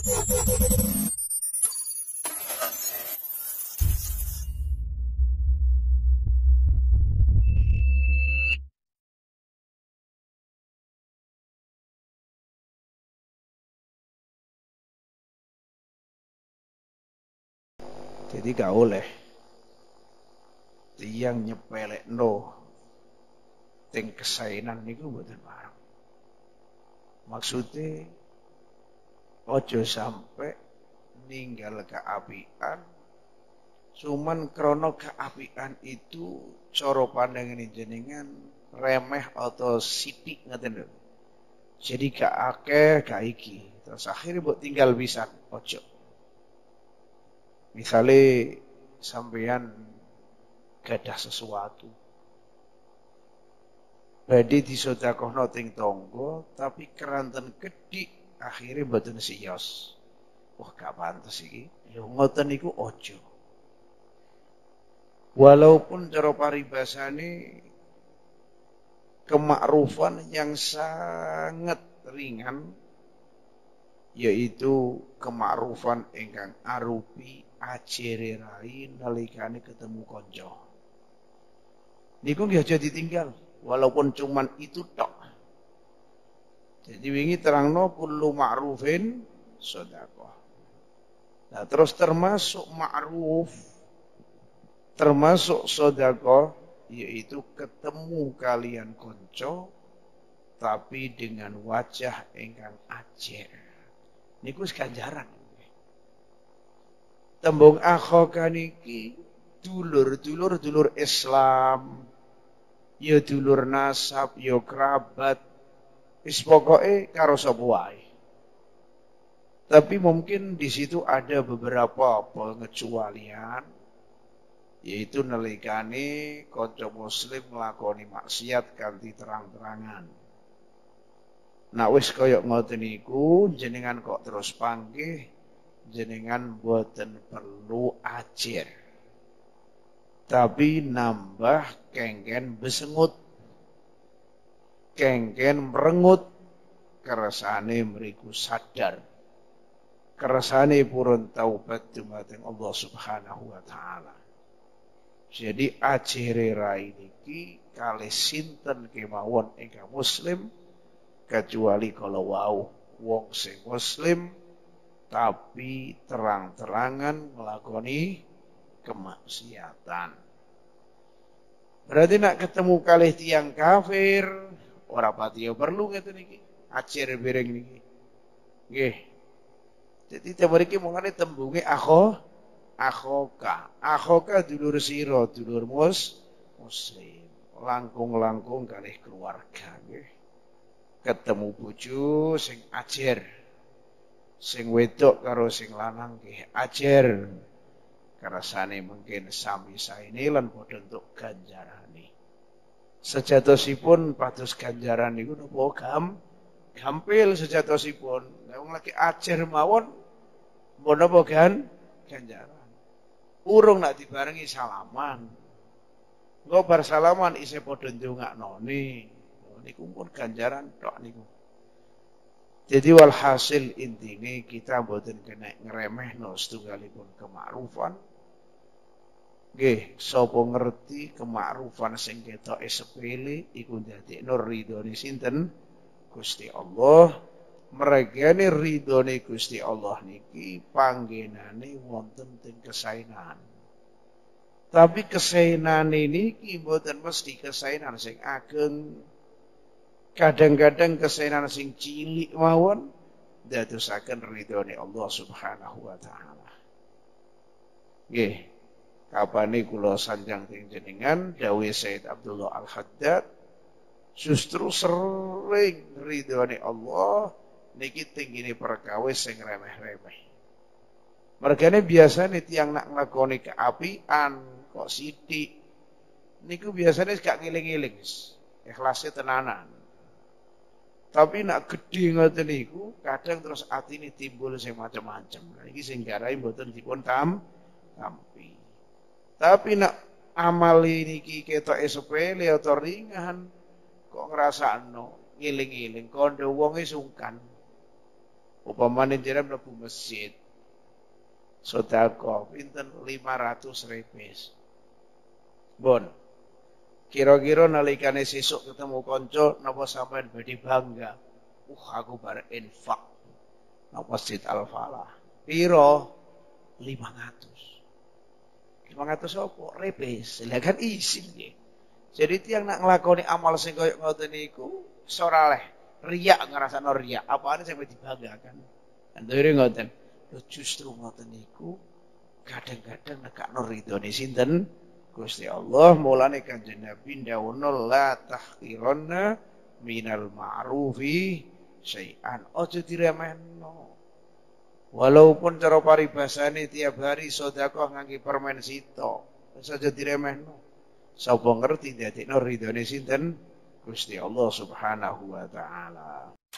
Jadi gak oleh tiyang nyepelekno teng kesainan niku mboten bareng. Maksudnya ojo sampai ninggal keapian cuman krono keapian itu cara pandangan jenengan remeh atau sithik ngeten lho. Jadi gak akeh gak iki. Terus akhirnya mbok tinggal pisan, ojo. Misalnya sampeyan gadah sesuatu badhe disedekahno teng tangga tapi keranten kedhik akhirnya mboten siyos. Wah gak pantes iki. Ya ngoten niku ojo. Walaupun cara paribasane kemakrufan yang sangat ringan yaitu kemakrufan ingkang arupi ajere rai nalikane ketemu kanca. Niku nggih aja ditinggal walaupun cuman itu tok. Jadi wingi terangno kullu ma'rufin sedekah. Nah, terus termasuk ma'ruf termasuk sedekah yaitu ketemu kalian kanca tapi dengan wajah ingkang ajer. Niku ganjaran. Tembung akhoka niki dulur Islam, ya dulur nasab, ya kerabat, wis pokoke karo sapa wae. Tapi mungkin di situ ada beberapa pengecualian, yaitu nalikane kanca muslim nglakoni maksiat kanthi terang-terangan. Nah wis kaya ngoten niku jenengan kok terus panggih jenengan boten perlu ajir. Tapi nambah kengken besengut. Kengken merengut kersane mriku sadar. Kersane purun taubat dumateng Allah Subhanahu wa taala. Jadi ajire rai niki kalih sinten kemawon ingkang muslim kecuali kalau wau wong sing muslim tapi terang-terangan melakoni kemaksiatan. Berarti nak ketemu kalih tiang kafir, ora pati perlu ngeten iki. Acer bereng niki. Nggih. Jadi temeriki mongane tembunge akhoka. Akhoka dulur sira, dulur muslim. Langkung-langkung kalih keluarga nggih. Ketemu bojo sing ajer. Sing wedok karo sing lanang nggih ajer. Kersane mungkin sami saene lan padha entuk ganjarane. Sejatosipun pados ganjaran niku napa gampil sejatosipun. Nek wong lagi ajer mawon mbok napa ganjaran. Urung nak dibarengi salaman. Engko bar salaman isih padha ndongaknone. Niku pun ganjaran tok niku. Jadi walhasil intine kita mboten kena ngremehno setunggalipun kemakrufan. Nggih, sapa ngerti kemakrufan sing ketoke sepele iku ndadekno ridhone sinten? Gusti Allah. Mergane ridhone Gusti Allah niki panggenane wonten teng kesainan. Tapi kesainan niki mboten mesti kesainan sing ageng. Kadang-kadang kesainan sing cilik mawon dadosaken ridhone Allah Subhanahu wa taala. Nggih, kapane kula sanjang teng jenengan dawuh Sayyid Abdullah Al-Haddad justru sering ridhone Allah niki tinggine perkawis sing remeh-remeh. Mergane biasane tiyang nak nglakoni keapian kok sithik niku biasane gak ngiling-iling, ikhlase tenanan. Tapi nak gede ngoten niku kadang terus atine timbul sing macam-macam. Nah iki sing garai mboten dipun tampi. Tapi nak amal niki ketoke sepele atau ringan kok ngrasakno ngiling-iling kondo wonge sungkan. Upamane jenengan mlebu masjid. Sedekah pinten 500 repes. Bon. Kira-kira nalikane sesuk ketemu kanca napa sampean badhe bangga. Aku bare infak nang Masjid Al-Falah. Piro? 500. 500 apa? Repes. Lah kan isin nggih. Jadi tiang nak nglakoni amal sing koyo ngoten niku ora leh riya ngrasakno riya. Apane sing dibanggakan. Ndure ngoten. Justru ngoten niku kadang-kadang nekakno ridhone sinten? Gusti Allah. Mulane Kanjeng Nabi ndawuhna la tahqiranna minal ma'rufi syai'an. Aja diremehno. Walaupun cara paribasane tiap hari sedekah ngangge permen sito, saja diremehno. Sapa ngerti dadekno ridhone sinten? Gusti Allah Subhanahu wa taala.